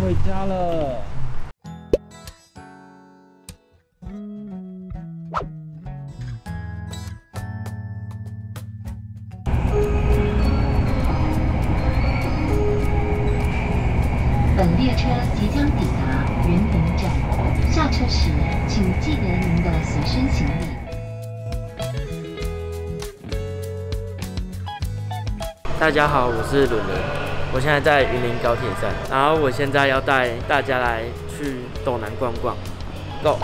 回家了。 本列车即将抵达云林站，下车时请记得您的随身行李。 大家好，我是伦伦，我现在在云林高铁站，然后我现在要带大家来去斗南逛逛。Go！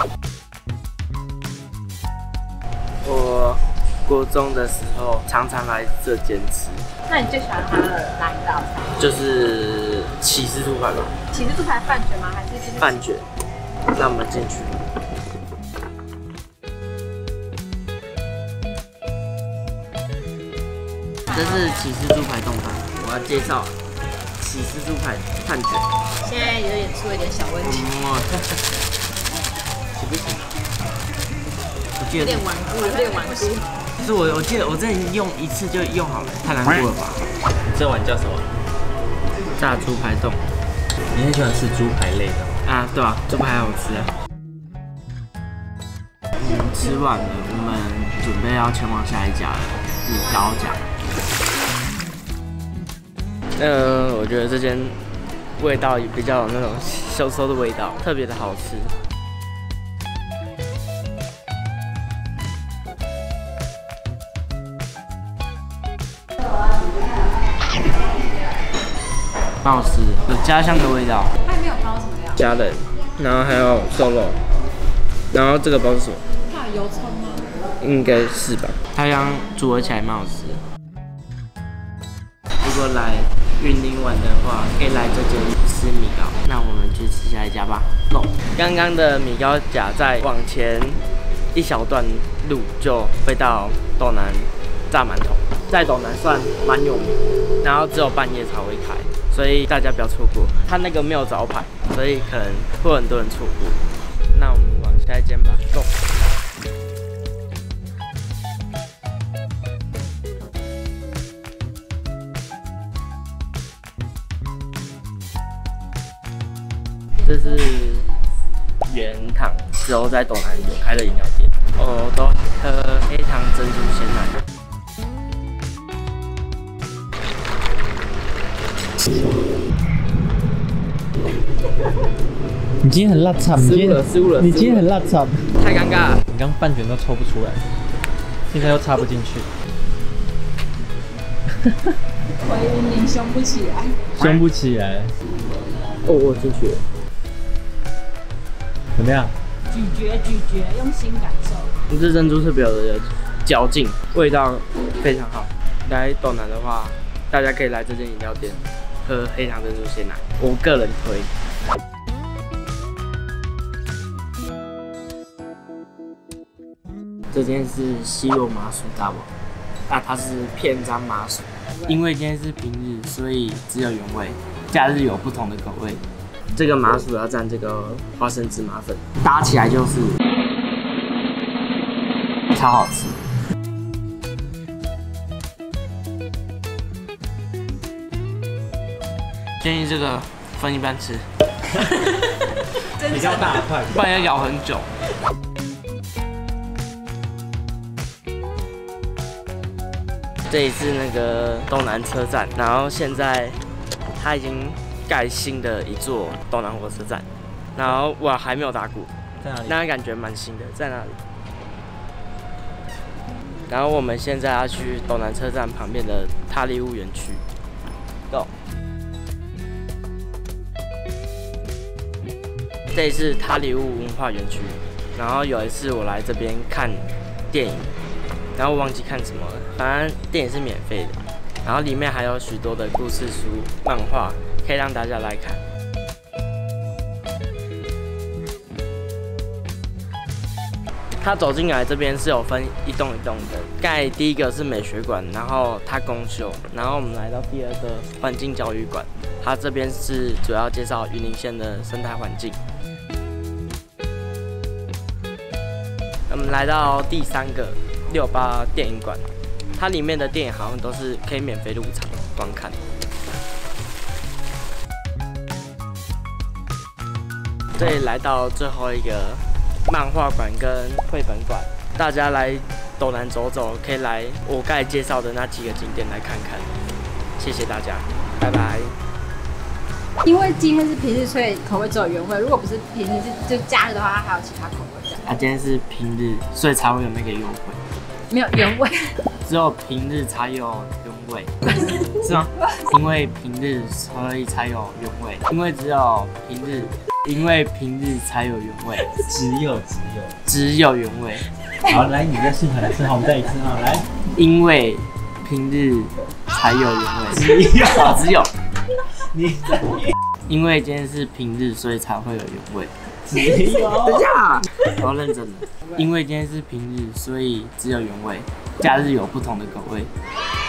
我国中的时候常常来这间吃。 那你最喜欢它的哪一道菜？ 就是起司猪排吧。 起司猪排饭卷吗？还是就是饭卷？那我们进去。这是起司猪排冻饭，我要介绍起司猪排饭卷。 现在有点出了一点小问题， 行不行？我记得有点顽固，有点顽固。 是我记得我之前用一次就用好了，太难过了吧？ 这碗叫什么？ 炸猪排冻。 你很喜欢吃猪排类的啊？对啊，猪排好吃啊。吃完了，我们准备要前往下一家了，米糕家。我觉得这间味道比较有那种收收的味道，特别的好吃。蛮好吃，有家乡的味道。 它里面有包什么料？ 虾仁，然后还有瘦肉，然后这个包是什么？ 它有油葱吗？ 应该是吧。它刚煮起来蛮好吃的。如果来云林玩的话，可以来这间吃米糕。那我们去吃下一家吧。Go！ 刚刚的米糕夹再往前一小段路就会到斗南炸馒头，在斗南算蛮有名，然后只有半夜才会开，所以大家不要错过。它那个没有招牌，所以可能会很多人错过。那我们往下一间吧。Go！这是原糖，之后在斗南有开的饮料店，我都喝黑糖珍珠鲜奶。 你今天很辣惨， 失误了， 你今天很辣惨， 太尴尬了。 你刚饭卷都抽不出来，现在又插不进去。 回云林凶不起来， 凶不起来。 哦，我进去了。 怎么样？ 咀嚼，用心感受。 这珍珠特别的嚼劲，味道非常好。来斗南的话，大家可以来这间饮料店喝黑糖珍珠鲜奶，我个人推。这间是西肉麻薯大王，那它是片张麻薯，因为今天是平日，所以只有原味，假日有不同的口味。这个麻薯要蘸这个花生芝麻粉，搭起来就是超好吃。建议这个分一半吃， 比较大块， 不然要咬很久。这里是那个斗南车站，然后现在它已经盖新的一座斗南火车站，然后我还没有打鼓， 在哪里？ 那感觉蛮新的，在哪里？然后我们现在要去斗南车站旁边的塔里屋园区 ，Go！ 这里是塔里屋文化园区，然后有一次我来这边看电影，然后我忘记看什么了，反正电影是免费的，然后里面还有许多的故事书、漫画，可以让大家来看。它走进来这边是有分一栋一栋的，刚才第一个是美学馆，然后它公休，然后我们来到第二个环境教育馆，它这边是主要介绍云林县的生态环境。我们来到第三个68电影馆，它里面的电影好像都是可以免费入场观看。 这里来到最后一个漫画馆跟绘本馆，大家来斗南走走，可以来我刚才介绍的那几个景点来看看。谢谢大家，拜拜。 因为今天是平日，所以口味只有原味。如果不是平日就假日的话，它还有其他口味的。 它今天是平日，所以才会有那个优惠。 没有原味， 只有平日才有原味，是吗？因为平日所以才有原味，因为只有平日，因为平日才有原味，只有原味。 好，来，你再示范来，好，我们再一次啊，来， 因为平日才有原味，只有。 你因为今天是平日，所以才会有原味。 只有， 等一下，我要认真的。因为今天是平日，所以只有原味。假日有不同的口味。